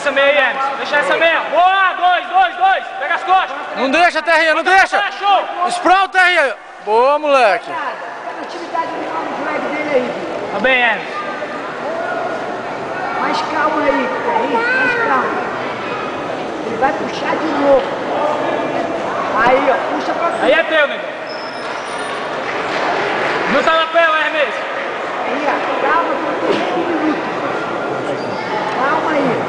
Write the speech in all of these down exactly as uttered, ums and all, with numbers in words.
essa meia aí, Hermes. Deixa essa meia. Boa, dois, dois, dois. Pega as costas. Não deixa, Terrinha, não deixa. Esprão, Terrinha. Boa, moleque. Pega a atividade no leg dele aí. Tá bem, Hermes. Mais calma aí, Terrinha, mais calma. Ele vai puxar de novo. Aí, ó, puxa pra frente. Aí é teu, negão. Não tá na pela, Hermes. Terrinha, calma, que eu tenho um minuto. Calma aí.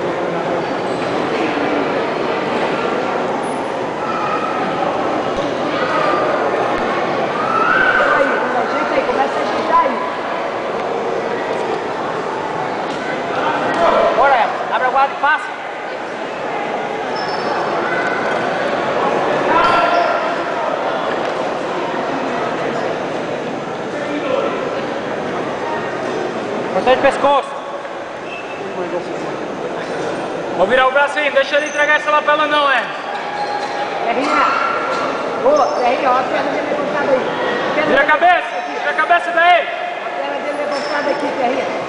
Abre a guarda e passa. Protege o pescoço. Vou virar o bracinho, deixa ele entregar essa lapela não, é? Terrinha. Boa, Terrinha, ó a perna dele levantada aí. Perna Vira a cabeça, vira a cabeça daí. A perna dele levantada aqui, Terrinha.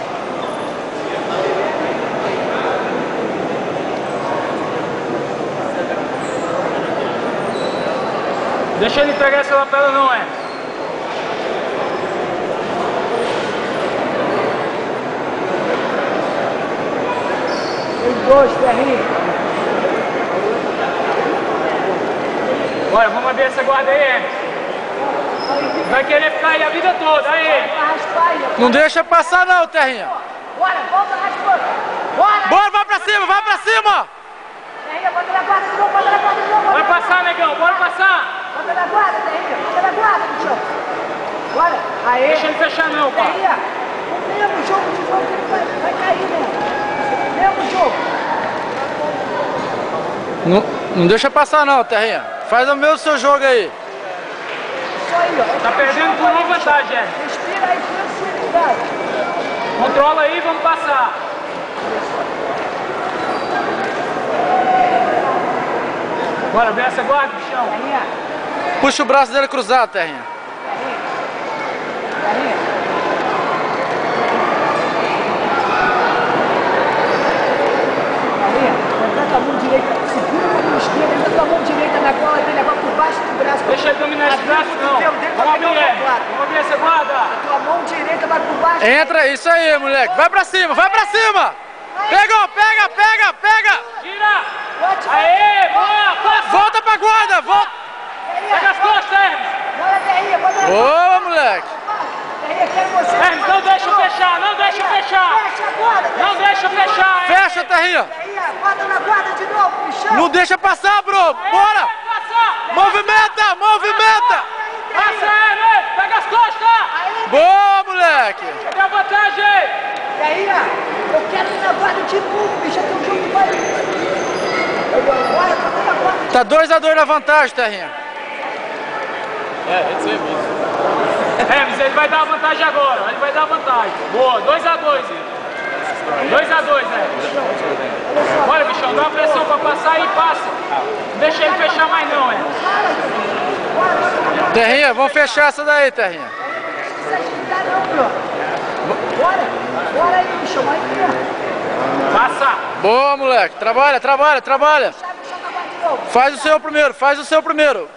Deixa ele entregar essa lapela não, é? Tem dois, Terrinha. Bora, vamos abrir essa guarda aí, Hermes. Vai querer ficar aí a vida toda, aí. Não deixa passar não, Terrinha. Bora, volta raspando. Bora. Bora, vai pra cima, vai pra cima. Terrinha, bota na guarda de novo, bota na guarda de novo. Bora passar, negão, bora passar. Bota na guarda, Terrinha, bota na guarda, bichão. Bora. Aí. Deixa ele fechar não, pá. Terrinha, o mesmo jogo de novo que ele vai, vai cair mesmo. Mesmo jogo. Não, não deixa passar não, Terrinha. Faz o mesmo seu jogo aí. Isso aí, ó. Tá perdendo por uma vantagem, Hermes. Respira aí, tranquilidade. Controla aí, vamos passar. Bora, vem essa guarda, bichão. Terrinha. Puxa o braço dele cruzado, Terrinha. Terrinha. Terrinha. Terrinha, levanta a mão direita, segura com a mão esquerda, levanta a mão direita na cola dele, agora por baixo do braço. Deixa ele dominar esse braço, não. Vamos abrir, vamos abrir essa guarda. A tua mão direita vai por baixo. Entra, isso aí, moleque. Vai pra cima, vai pra cima. Pegou, pega, pega, pega. Tira. Aê, boa, passa. Volta pra guarda, volta. Pega as costas, Hermes. Bora, Terrinha, bota na Boa, moleque. Terrinha, quero você. Hermes, não deixa fechar, não deixa fechar. Fecha a guarda, Não deixa fechar, hein. Fecha, Terrinha. Terrinha, bota na guarda de novo, bichão. Não deixa passar, bro. Bora. Passa. Movimenta, movimenta. Passa, Hermes. Pega as costas. Boa, moleque. Cadê a vantagem? Terrinha, eu quero ir na guarda de novo, bicho. Até o jogo vai. Bora, bota na guarda. Tá dois a dois na vantagem, Terrinha. É, isso aí mesmo. Hermes, ele vai dar a vantagem agora. Ele vai dar a vantagem. Boa, dois a dois. dois a dois, Hermes. Bora, bichão, dá uma pressão pra passar e passa. Não deixa ele fechar mais não, Hermes. Terrinha, vamos fechar essa daí, Terrinha. Não precisa ajudar não, bro. Bora, bora aí, bichão. Vai aqui, Passa. Boa, moleque. Trabalha, trabalha, trabalha. ó. Puxa na guarda de novo. Faz o seu primeiro, faz o seu primeiro.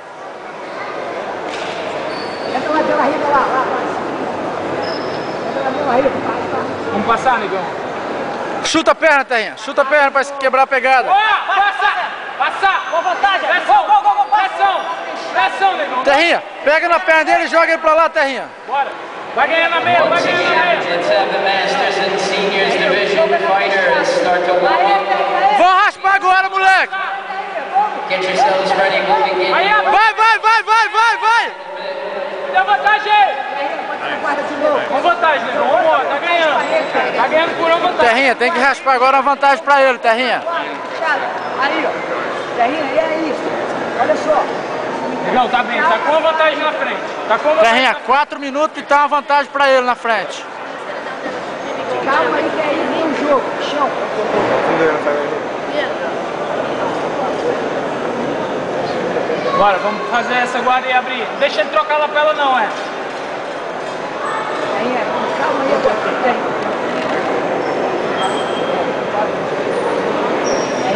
Entra lá pela riba, lá, lá, lá. Entra lá pela riba, vai, vai. Vamos passar, negão. Chuta a perna, Terrinha. Chuta a perna pra quebrar a pegada. Boa, passa. Passa. Com vantagem. Pressão, Gol, gol, gol, pressão. Pressão, negão. Terrinha, pega na perna dele e joga ele pra lá, Terrinha. Bora. Vai ganhar na meia, vai ganhar na meia. Let's have the Masters and Seniors Division fighters start to warm up. Vão raspar agora, moleque. Get yourselves ready. We'll begin. Aí, Vai, vai, vai, vai, vai, vai. dá vantagem. Com vantagem, negão. Vamos embora, tá ganhando. Tá ganhando por uma vantagem. Terrinha, tem que raspar agora uma vantagem pra ele, Terrinha. Aí, ó. Terrinha, e aí? Olha só. Negão, tá bem, tá com a vantagem na frente. Tá com a vantagem. Terrinha, quatro minutos e tá uma vantagem pra ele na frente. Calma aí, que aí vem o jogo. Chão. Bora, vamos fazer essa guarda e abrir. Não deixa ele trocar a lapela não, é. Terrinha, calma aí, agora.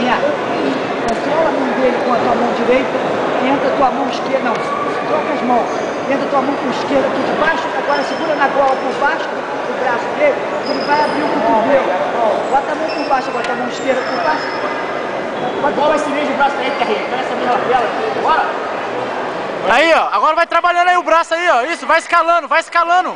Terrinha. Controla a mão dele com a tua mão direita, entra a tua mão esquerda, não, troca as mãos, entra a tua mão com a esquerda aqui de baixo, agora segura na gola por baixo do, do braço dele, ele vai abrir o cotovelo. Bota a mão por baixo, bota a mão esquerda por baixo. Bola esse mesmo braço aí, Terrinha. Quer essa mesma tela? Bora! Aí, ó, agora vai trabalhando aí o braço aí, ó. Isso, vai escalando, vai escalando.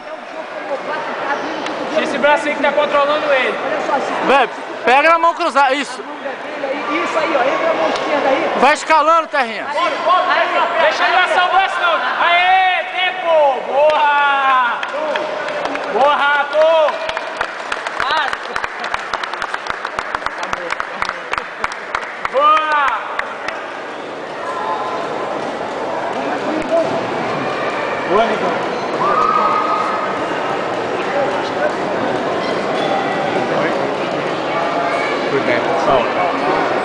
Esse braço aí que tá controlando ele. Olha só, se Velho, pega na mão cruzada, isso. isso aí, ó, entra a mão esquerda aí. Vai escalando, Terrinha. Deixa ele passar o braço não. Aê, tempo! Boa! Boa, Rato! Boa! Boa, Nicão. Good man. So.